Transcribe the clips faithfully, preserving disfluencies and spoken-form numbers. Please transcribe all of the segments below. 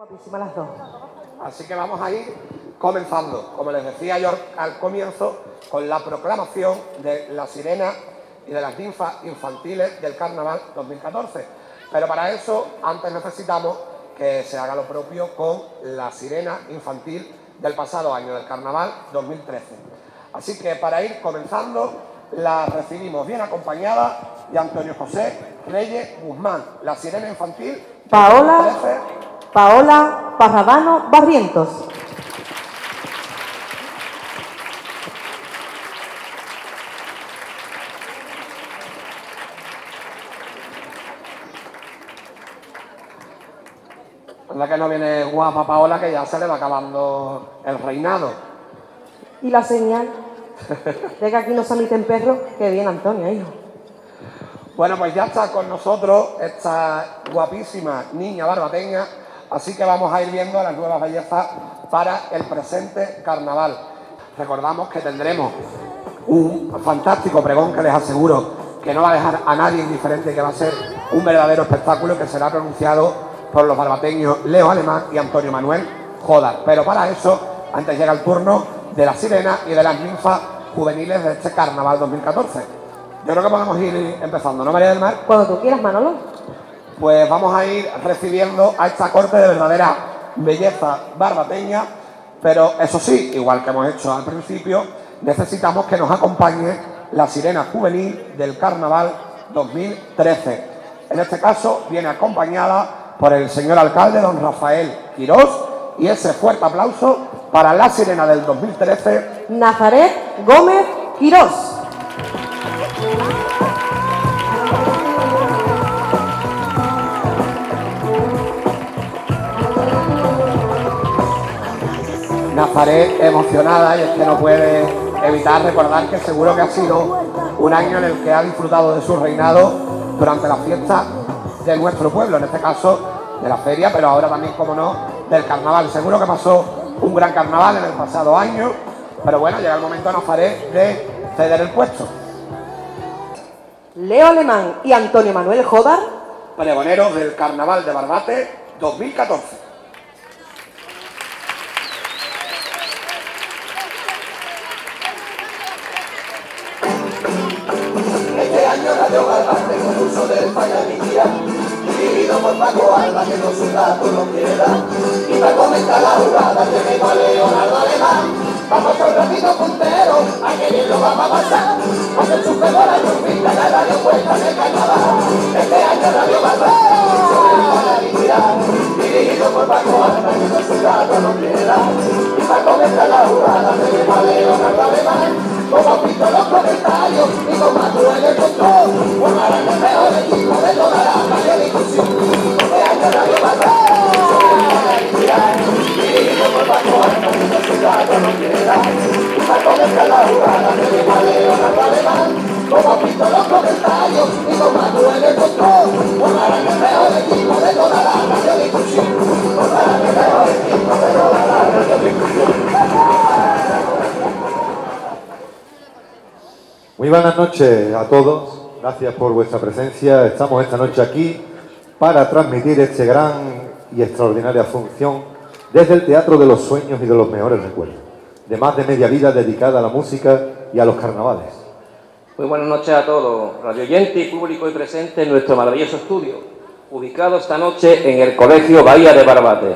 Guapísimas las dos. Así que vamos a ir comenzando, como les decía yo al comienzo, con la proclamación de la sirena y de las ninfas infantiles del Carnaval dos mil catorce. Pero para eso, antes necesitamos que se haga lo propio con la sirena infantil del pasado año, del Carnaval dos mil trece. Así que para ir comenzando, la recibimos bien acompañada de Antonio José Reyes Guzmán, la sirena infantil Paola, dos mil trece. Paola Parravano Barrientos. La que no viene guapa Paola, que ya se le va acabando el reinado. Y la señal de que aquí no se admiten perros, que bien Antonio, hijo. Bueno, pues ya está con nosotros esta guapísima niña barbateña, así que vamos a ir viendo las nuevas bellezas para el presente carnaval. Recordamos que tendremos un fantástico pregón que les aseguro que no va a dejar a nadie indiferente, que va a ser un verdadero espectáculo que será pronunciado por los barbateños Leo Alemán y Antonio Manuel Jodar. Pero para eso, antes llega el turno de la sirena y de las ninfas juveniles de este Carnaval dos mil catorce. Yo creo que podemos ir empezando, ¿no, María del Mar? Cuando tú quieras, Manolo. Pues vamos a ir recibiendo a esta corte de verdadera belleza barbateña, pero eso sí, igual que hemos hecho al principio, necesitamos que nos acompañe la sirena juvenil del Carnaval dos mil trece. En este caso viene acompañada por el señor alcalde, don Rafael Quirós, y ese fuerte aplauso para la sirena del dos mil trece, Nazaret Gómez Quirós. Nazaret emocionada, y es que no puede evitar recordar que seguro que ha sido un año en el que ha disfrutado de su reinado durante la fiesta de nuestro pueblo, en este caso de la feria, pero ahora también, como no, del carnaval. Seguro que pasó un gran carnaval en el pasado año, pero bueno, llega el momento a Nazaret de ceder el puesto. Leo Alemán y Antonio Manuel Jodar, Pregoneros del Carnaval de Barbate dos mil catorce. Este año Radio Barbate con uso del Pañanilla, dirigido por Paco Alba, que con sus datos no quiere dar. Y para comentar la jugada tenemos a Leonardo Alemán. Vamos a un ratito puntero, a que bien lo vamos a pasar, porque el supergol a Chupita la radio cuesta de carnaval. Este año Radio Barbate con uso del Pañanilla, dirigido por Paco Alba, que con sus datos no quiere dar. Y para comentar la jugada tenemos a Leonardo Alemán. Como han visto los comentarios y como actúa en el control, formarán el mejor equipo de toda la radiodifusión. Este año Radio Barbate, dirigido por Paco Alba, que no se trata, no quiere dar. Y para comenzar la jugada tenemos a Leonardo Alemán. Como han visto los comentarios y como actúa en el control, formarán el mejor equipo de toda la radiodifusión. Formarán el mejor equipo de toda la radiodifusión. Muy buenas noches a todos, gracias por vuestra presencia. Estamos esta noche aquí para transmitir este gran y extraordinaria función desde el Teatro de los Sueños y de los Mejores Recuerdos, de más de media vida dedicada a la música y a los carnavales. Muy buenas noches a todos, radio oyente y público y presente en nuestro maravilloso estudio, ubicado esta noche en el Colegio Bahía de Barbate.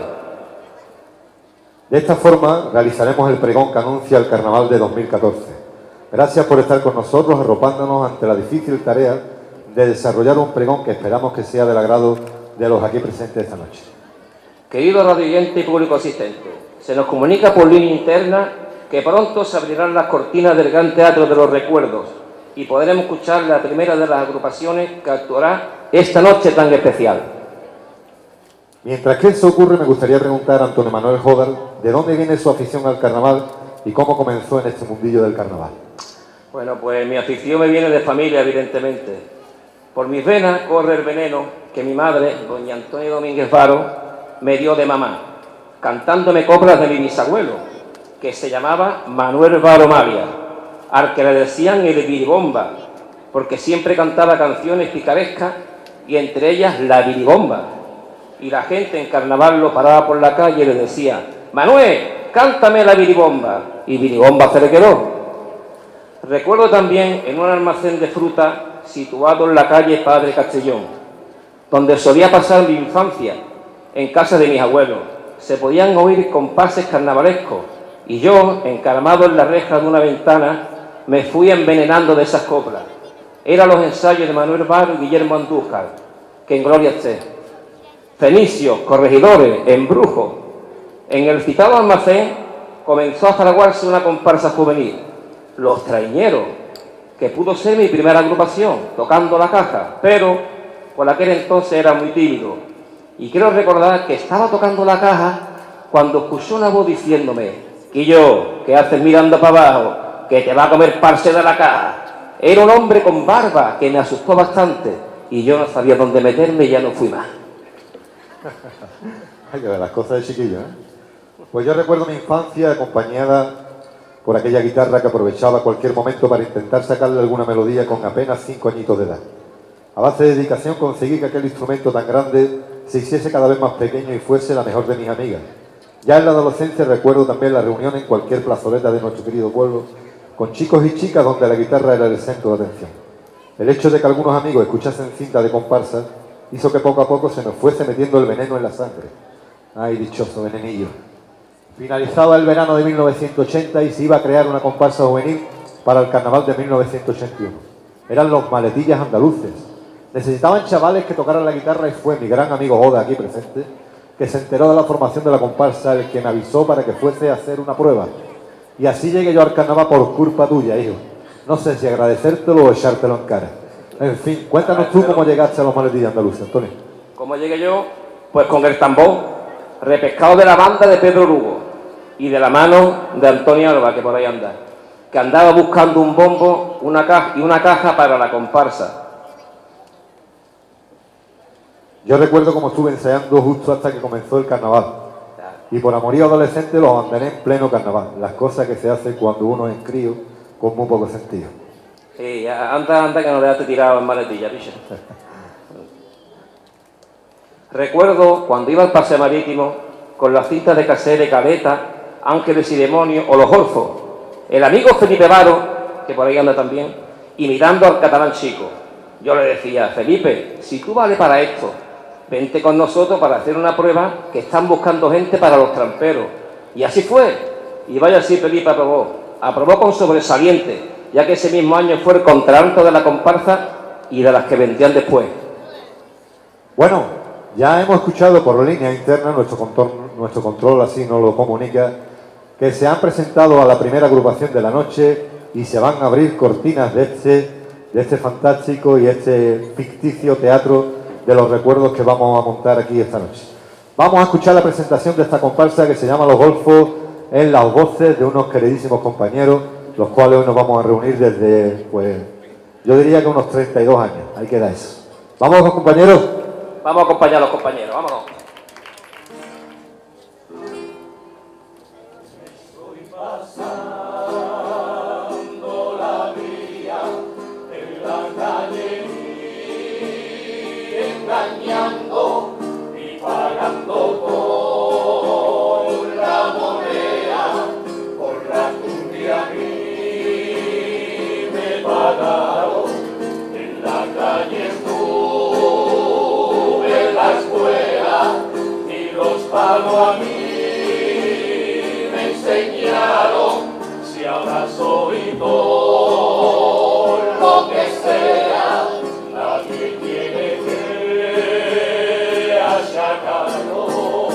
De esta forma realizaremos el pregón que anuncia el Carnaval de dos mil catorce. Gracias por estar con nosotros, arropándonos ante la difícil tarea de desarrollar un pregón que esperamos que sea del agrado de los aquí presentes esta noche. Querido radioyente y público asistente, se nos comunica por línea interna que pronto se abrirán las cortinas del Gran Teatro de los Recuerdos y podremos escuchar la primera de las agrupaciones que actuará esta noche tan especial. Mientras que eso ocurre, me gustaría preguntar a Antonio Manuel Jodar de dónde viene su afición al carnaval y cómo comenzó en este mundillo del carnaval. Bueno, pues mi afición me viene de familia, evidentemente. Por mis venas corre el veneno que mi madre, doña Antonia Domínguez Varo, me dio de mamá, cantándome coplas de mi bisabuelo, que se llamaba Manuel Varo Mavia, al que le decían el biribomba, porque siempre cantaba canciones picarescas y entre ellas la biribomba. y la gente en carnaval lo paraba por la calle y le decía: Manuel, cántame la biribomba, y biribomba se le quedó. Recuerdo también en un almacén de fruta situado en la calle Padre Castellón, donde solía pasar mi infancia, en casa de mis abuelos. Se podían oír compases carnavalescos y yo, encaramado en la reja de una ventana, me fui envenenando de esas coplas. Eran los ensayos de Manuel Varo y Guillermo Andújar, que en gloria esté. Fenicios, corregidores, embrujos. En el citado almacén comenzó a fraguarse una comparsa juvenil, Los Traiñeros, que pudo ser mi primera agrupación, tocando la caja, pero por aquel entonces era muy tímido. Y quiero recordar que estaba tocando la caja cuando escuchó una voz diciéndome: Quillo, ¿qué haces mirando para abajo? Que te va a comer parce de la caja. Era un hombre con barba que me asustó bastante y yo no sabía dónde meterme y ya no fui más. Hay que ver las cosas de chiquillo, ¿eh? Pues yo recuerdo mi infancia acompañada por aquella guitarra que aprovechaba cualquier momento para intentar sacarle alguna melodía con apenas cinco añitos de edad. A base de dedicación conseguí que aquel instrumento tan grande se hiciese cada vez más pequeño y fuese la mejor de mis amigas. Ya en la adolescencia recuerdo también la reunión en cualquier plazoleta de nuestro querido pueblo, con chicos y chicas donde la guitarra era el centro de atención. El hecho de que algunos amigos escuchasen cinta de comparsa hizo que poco a poco se nos fuese metiendo el veneno en la sangre. Ay, dichoso venenillo. Finalizaba el verano de mil novecientos ochenta y se iba a crear una comparsa juvenil para el carnaval de mil novecientos ochenta y uno. Eran los Maletillas Andaluces. Necesitaban chavales que tocaran la guitarra y fue mi gran amigo Oda, aquí presente, que se enteró de la formación de la comparsa, el que me avisó para que fuese a hacer una prueba. Y así llegué yo al carnaval por culpa tuya, hijo. No sé si agradecértelo o echártelo en cara. En fin, cuéntanos tú cómo llegaste a los Maletillas Andaluces, Antonio. ¿Cómo llegué yo? Pues con el tambor, repescado de la banda de Pedro Lugo y de la mano de Antonio Alba, que por ahí anda, que andaba buscando un bombo una caja, y una caja para la comparsa. Yo recuerdo cómo estuve ensayando justo hasta que comenzó el carnaval. Y por amorío adolescente los abandoné en pleno carnaval. Las cosas que se hacen cuando uno es crío con muy poco sentido. Sí, anda, anda que no le has tirado en maletilla, picha. Recuerdo cuando iba al paseo marítimo con las cintas de cassette de Caleta, Ángeles y Demonios o Los Golfos. El amigo Felipe Varo, que por ahí anda también, imitando al Catalán Chico. Yo le decía: Felipe, si tú vales para esto, vente con nosotros para hacer una prueba, que están buscando gente para los tramperos. Y así fue. Y vaya, así Felipe aprobó. Aprobó con sobresaliente, ya que ese mismo año fue el contralto de la comparsa y de las que vendían después. Bueno, ya hemos escuchado por línea interna, nuestro control, nuestro control así nos lo comunica, que se han presentado a la primera agrupación de la noche y se van a abrir cortinas de este, de este fantástico y este ficticio teatro de los recuerdos que vamos a montar aquí esta noche. Vamos a escuchar la presentación de esta comparsa que se llama Los Golfos, en las voces de unos queridísimos compañeros, los cuales hoy nos vamos a reunir desde, pues, yo diría que unos treinta y dos años. Ahí queda eso. ¿Vamos, compañeros? Vamos a acompañar a los compañeros, vámonos. Engañando y pagando con la moneda, por la cumbia a mí me pagaron. En la calle estuve en la escuela y los pagos a mí me enseñaron. Si ahora soy todo lo que sea, nadie tiene que achacarlo,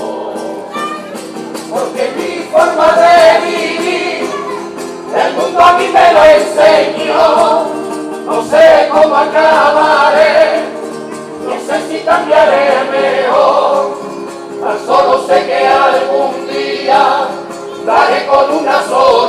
porque mi forma de vivir el mundo a mí me lo enseñó. No sé cómo acabaré, no sé si cambiaré mejor, tan solo sé que algún día daré con una sola.